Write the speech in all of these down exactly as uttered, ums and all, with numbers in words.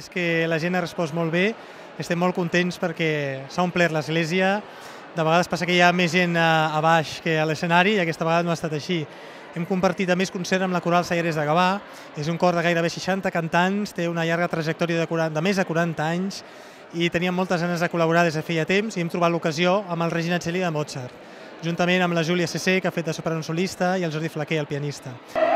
és que la gent ha respost molt bé, estem molt contents perquè s'ha omplert l'església, de vegades passa que hi ha més gent a, a baix que a l'escenari i aquesta vegada no ha estat així. Hem compartit a més concert amb la Coral Sayares de Gavà, és un cor de gairebé seixanta cantants, té una llarga trajectòria de, quaranta, de més de quaranta anys i teníem moltes ganes de col·laborar des de feia temps i hem trobat l'ocasió amb el Regina Coeli de Mozart, juntament amb la Júlia Cessé, que ha fet de soprano solista, i el Jordi Flaquer, el pianista.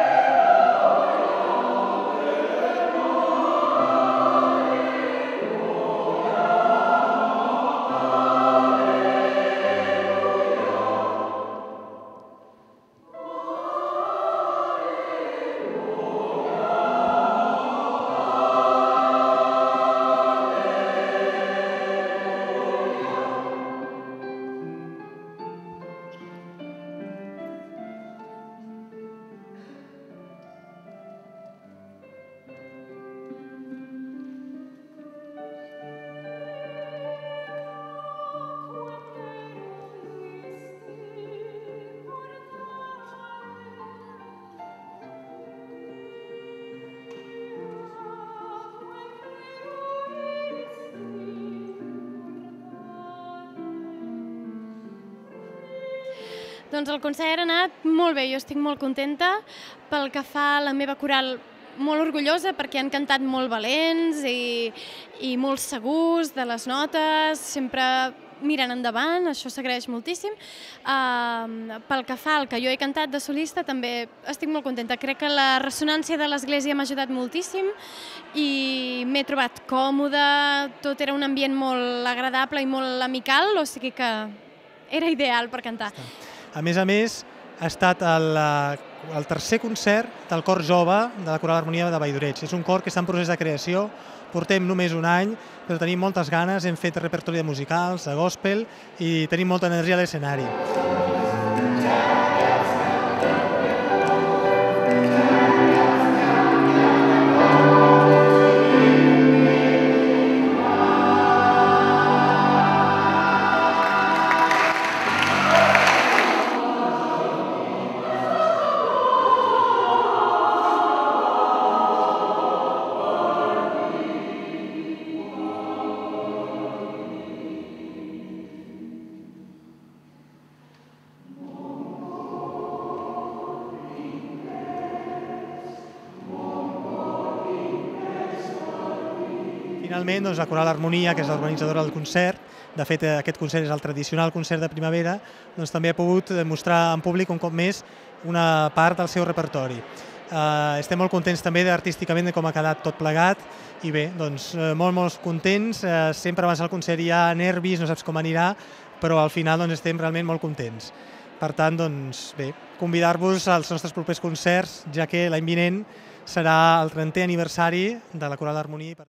Doncs el concert ha anat molt bé, jo estic molt contenta. Pel que fa a la meva coral, molt orgullosa perquè han cantat molt valents i, i molt segurs de les notes, sempre miren endavant, això s'agraeix moltíssim. Uh, pel que fa al que jo he cantat de solista, també estic molt contenta. Crec que la ressonància de l'església m'ha ajudat moltíssim i m'he trobat còmoda, tot era un ambient molt agradable i molt amical, o sigui que era ideal per cantar. A més a més, ha estat el, el tercer concert del cor jove de la Coral Harmonia de Valldoreix. És un cor que està en procés de creació, portem només un any, però tenim moltes ganes, hem fet repertori de musicals, de gospel i tenim molta energia a l'escenari. Finalment, doncs, la Coral Harmonia, que és l'organitzadora del concert, de fet aquest concert és el tradicional concert de primavera, doncs, també ha pogut mostrar en públic un cop més una part del seu repertori. Eh, estem molt contents també artísticament de com ha quedat tot plegat i bé, doncs, molt, molt contents. Eh, sempre abans del concert hi ha nervis, no saps com anirà, però al final doncs, estem realment molt contents. Per tant, doncs, bé, convidar-vos als nostres propers concerts, ja que l'any vinent serà el trentè aniversari de la Coral Harmonia.